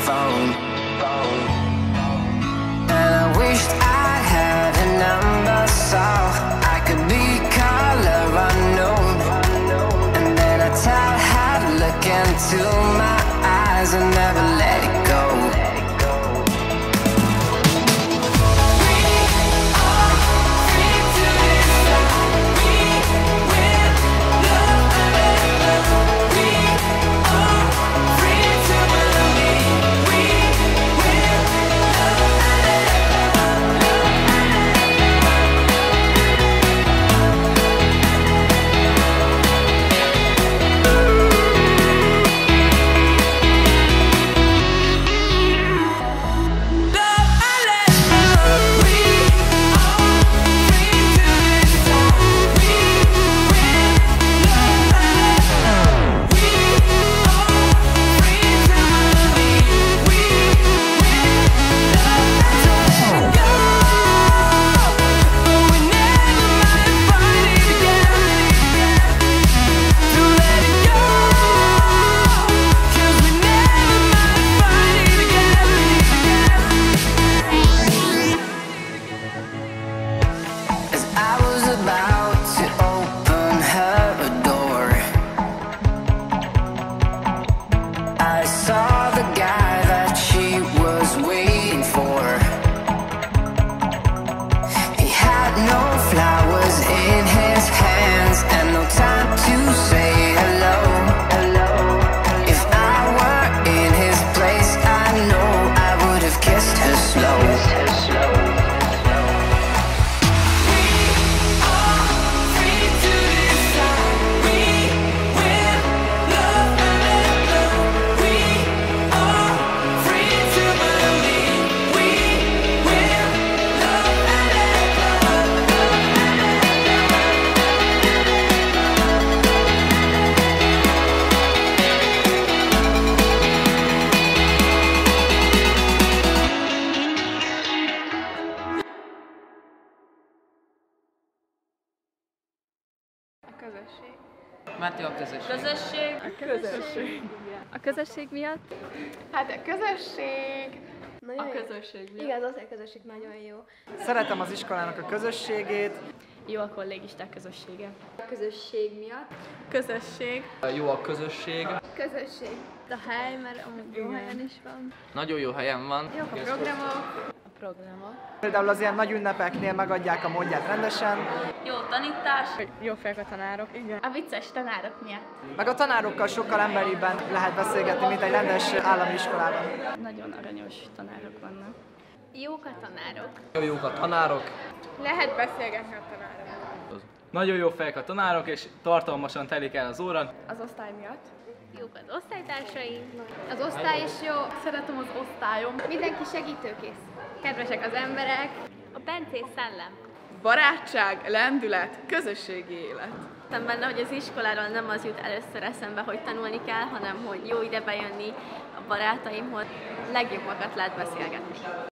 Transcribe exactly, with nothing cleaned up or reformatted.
phone. And I wished I had a number so I could be color unknown. And then I tell her to look into my eyes and never let it go. Közösség. Máté, a közösség. Közösség. A közösség. A közösség miatt? Hát a közösség. Nagyon a jó. közösség miatt. Igen, az a közösség nagyon jó. Szeretem az iskolának a közösségét. Jó a kollégisták közössége. A közösség miatt. Közösség. Jó a közösség. Közösség. A hely, mert amúgy jó helyen is van. Nagyon jó helyen van. Jók a programok. A programok. Például az ilyen nagy ünnepeknél megadják a módját rendesen. Jó tanítás. Jó fejek a tanárok. Igen. A vicces tanárok miatt. Meg a tanárokkal sokkal emberibben lehet beszélgetni, mint egy rendes állami iskolában. Nagyon aranyos tanárok vannak. Jók a tanárok. Nagyon jók a tanárok. Lehet beszélgetni a tanárokkal. Nagyon jó fejek a tanárok, és tartalmasan telik el az óra. Az osztály miatt. Jók az osztálytársaim. Az osztály is jó. Szeretem az osztályom. Mindenki segítőkész. Kedvesek az emberek. A bencés szellem. Barátság, lendület, közösségi élet. Értem benne, hogy az iskoláról nem az jut először eszembe, hogy tanulni kell, hanem hogy jó ide bejönni a barátaimhoz, legjobbakat lehet beszélgetni.